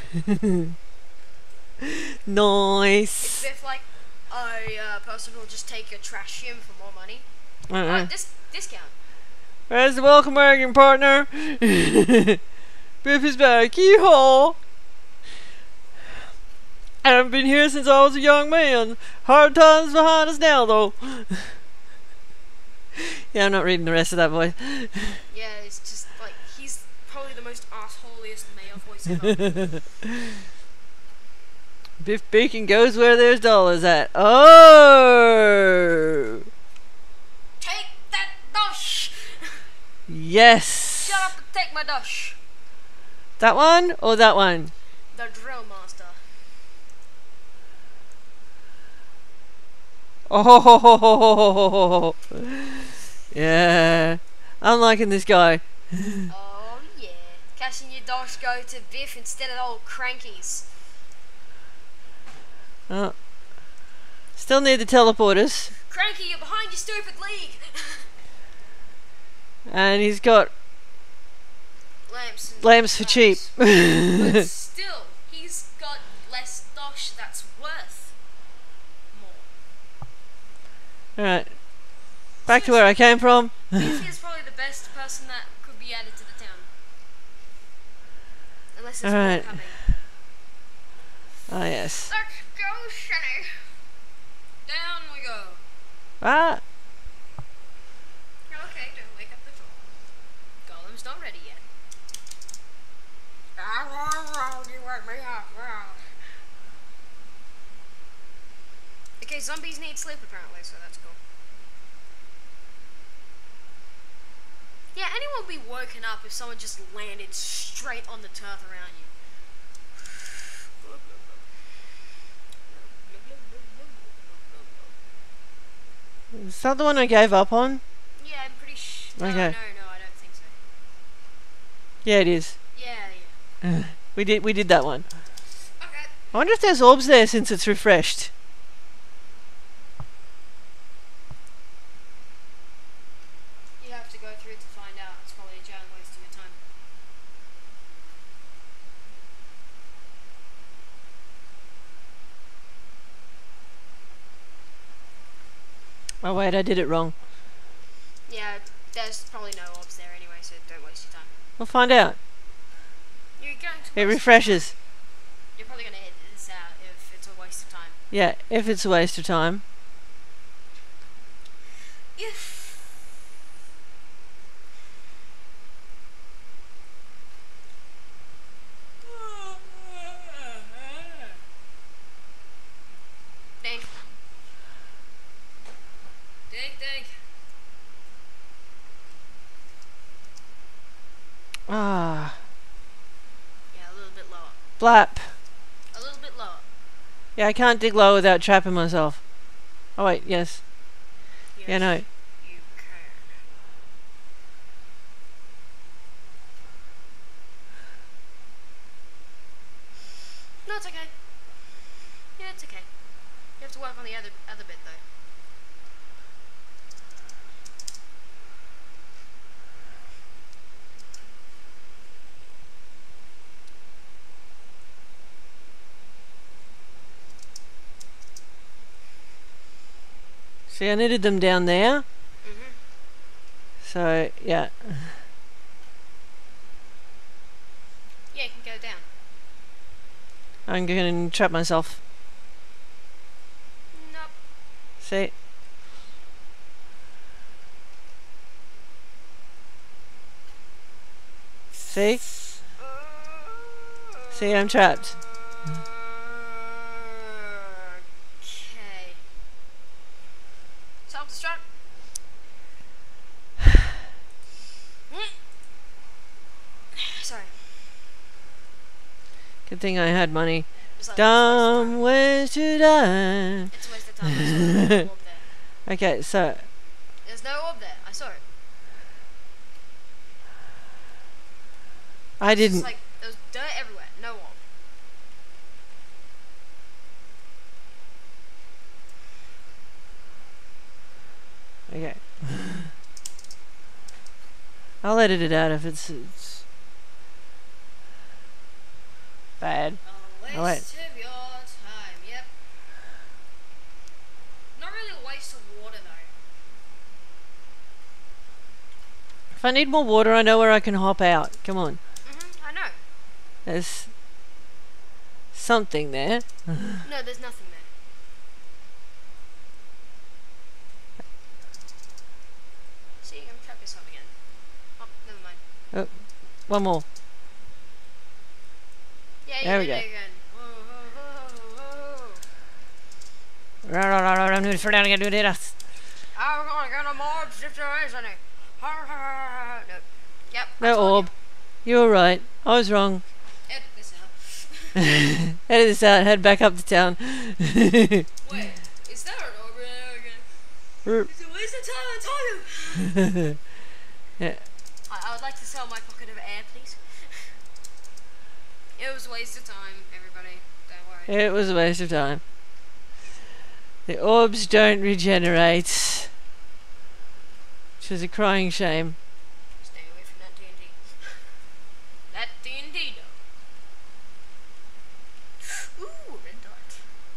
Nice. It's Biff like, a person will just take your trash him for more money. Uh-uh. Discount. Where's the welcome wagon, partner? Biff is back. Yeehaw! I haven't been here since I was a young man. Hard times behind us now, though. Yeah, I'm not reading the rest of that voice. Yeah, it's just like, he's probably the most assholiest male voice ever. Biff Bacon goes where there's dollars at. Oh! Take that dosh! Yes! Shut up and take my dosh! That one or that one? The drill master. Oh! Yeah. I'm liking this guy. Oh yeah. Cashing your dosh go to Biff instead of old crankies. Oh. Still need the teleporters. Cranky, you're behind your stupid league! And he's got Lamps. lamps for cheap. But still, he's got less dosh that's worth more. Alright. Back to where I came from. Biff is probably the best person that could be added to the town. Unless there's Alright. more coming. Ah, yes. Let's go, Shiny. Down we go. Ah! Okay, don't wake up the troll. Golem's not ready yet. You wake me up. Okay, zombies need sleep apparently, so that's cool. Yeah, anyone would be woken up if someone just landed straight on the turf around you. Is that the one I gave up on? Yeah, I'm pretty sure. Okay. No, I don't think so. Yeah, it is. Yeah. We did that one. Okay. I wonder if there's orbs there since it's refreshed. You have to go through to find out. It's probably a giant waste of your time. Oh wait, I did it wrong. Yeah, there's probably no orbs there anyway, so don't waste your time. We'll find out. You're going to It waste refreshes. You're probably going to hit this out if it's a waste of time. Yeah, if it's a waste of time. If Dink. Dink. Ah. Yeah, a little bit lower. Blap. A little bit lower. Yeah, I can't dig low without trapping myself. Oh wait, yes. Yes, Yeah, no. you can. No, it's okay. Yeah, it's okay. You have to work on the other bit though. See, I needed them down there. So, yeah. Yeah, you can go down. I'm going to trap myself. Nope. See? See? See, I'm trapped. Okay. Self-destruct. Sorry. Good thing I had money. Just like, Dumb ways to die. it's a waste of time. There's no orb there. Okay, so There's no orb there. I saw it. I It's just didn't. like, there's dirt everywhere. No orb. Okay. I'll edit it out if it's bad. A Oh, wait. waste of your time. Yep. Not really a waste of water though. If I need more water, I know where I can hop out. Come on. I know. There's something there. No, there's nothing there. See, I'm gonna try this up again. Oh, never mind. One more. Yeah, There you we did go. it again. I'm going to down and do this. I'm gonna get a mob if there is any. No. Yep. I No told orb. You were right. I was wrong. you. Edit this out. Edit this out. Head back up to town. Wait, is there an orb in there again? It's a waste of time, I told you. Yeah. I would like to sell my pocket of air, please. It was a waste of time, everybody. Don't worry. It was a waste of time. The orbs don't regenerate. Which is a crying shame. Stay away from that TNT. That TNT, though. Ooh, red dot.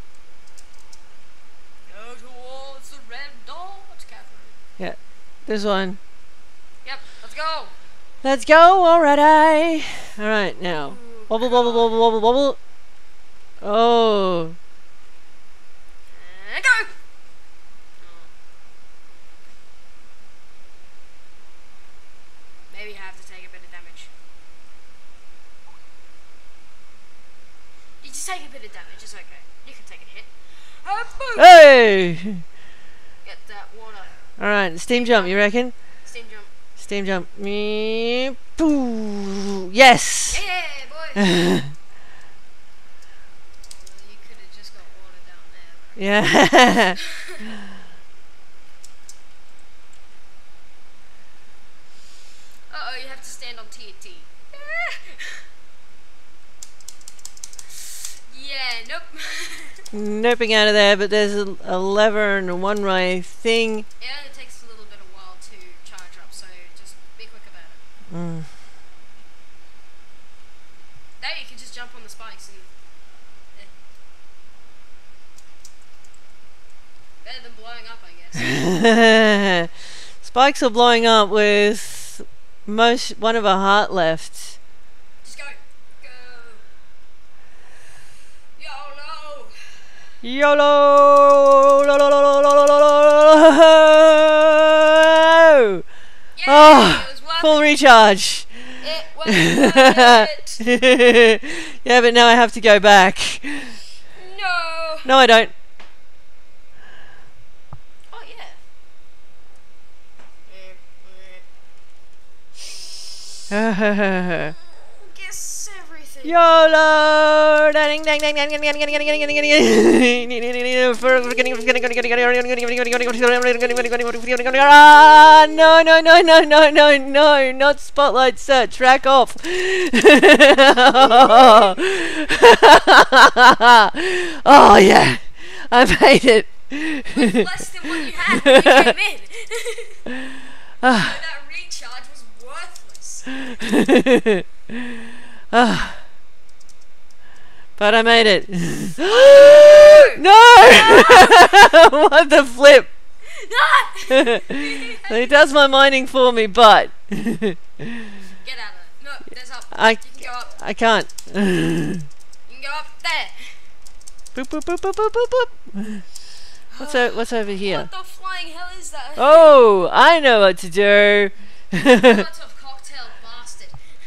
Go towards the red dot, Catherine. This one. Yep, let's go. Let's go already. Alright, now. Wobble, wobble, wobble, wobble, wobble. Oh. And go! Maybe I have to take a bit of damage. You just take a bit of damage, it's okay. You can take a hit. Boom! Hey! Get that water. Alright, steam jump, you reckon? Steam jump. Steam jump. Me. Pooh. Yes! Yeah, boy! You could have just got water down there. Yeah. Uh-oh, you have to stand on TNT. Yeah, nope. Noping out of there, but there's a lever and a one-way thing. It only takes a little bit of while to charge up, so just be quick about it. Mm. Now you can just jump on the spikes and... Better than blowing up, I guess. Spikes are blowing up with one of a heart left. Just go. Go. YOLO! YOLO! Lo, lo, lo, lo, lo, lo, lo, lo. Yay, Oh, it was worth full it. recharge. It was worth it. Yeah, but now I have to go back. No. No, I don't. Oh, yeah. Guess everything. YOLO! Ding ding ding ding ding ding Ah, no, no, no, no, no, no, no, not spotlight set, track off. Oh yeah, I made it. With less than what you had when you came in. So that recharge was worthless. But I made it. No! What the flip? He does my mining for me, but Get out of it. No, there's up. I You can go up. can't. You can go up there. Boop boop boop boop boop boop boop. What's over here? What the flying hell is that? Oh, I know what to do. Molotov cocktail bastard.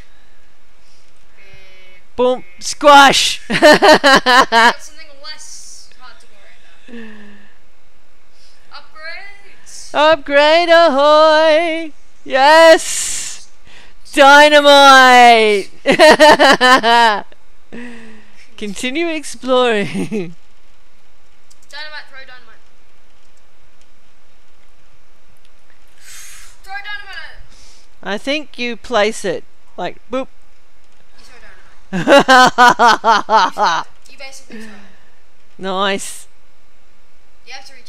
Boom, squash. Got something less hard to worry about. Upgrades. Upgrade ahoy! Yes! Dynamite! Continue exploring. Dynamite, throw dynamite. Throw dynamite. I think you place it like boop. You throw dynamite. You basically throw it. Nice. You have to